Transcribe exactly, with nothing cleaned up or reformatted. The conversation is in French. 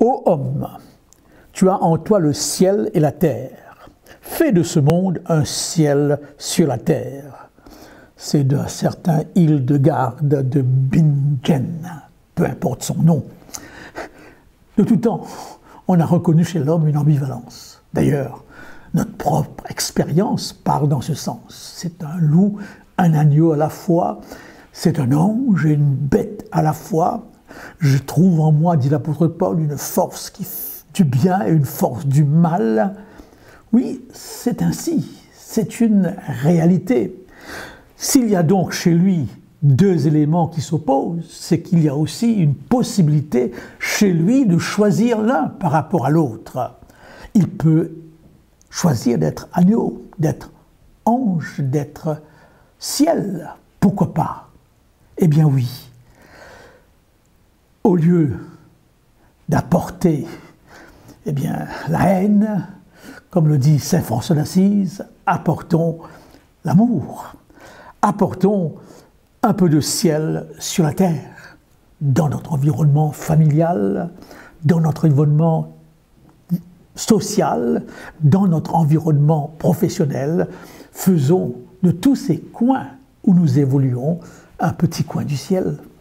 Ô homme, tu as en toi le ciel et la terre. Fais de ce monde un ciel sur la terre. C'est d'un certain Hildegarde de Bingen, peu importe son nom. De tout temps, on a reconnu chez l'homme une ambivalence. D'ailleurs, notre propre expérience part dans ce sens. C'est un loup, un agneau à la fois, c'est un ange et une bête à la fois. Je trouve en moi, dit l'apôtre Paul, une force qui, du bien et une force du mal. Oui, c'est ainsi, c'est une réalité. S'il y a donc chez lui deux éléments qui s'opposent, c'est qu'il y a aussi une possibilité chez lui de choisir l'un par rapport à l'autre. Il peut choisir d'être agneau, d'être ange, d'être ciel. Pourquoi pas? Eh bien oui. Au lieu d'apporter eh bien, la haine, comme le dit saint François d'Assise, apportons l'amour. Apportons un peu de ciel sur la terre, dans notre environnement familial, dans notre environnement social, dans notre environnement professionnel. Faisons de tous ces coins où nous évoluons un petit coin du ciel.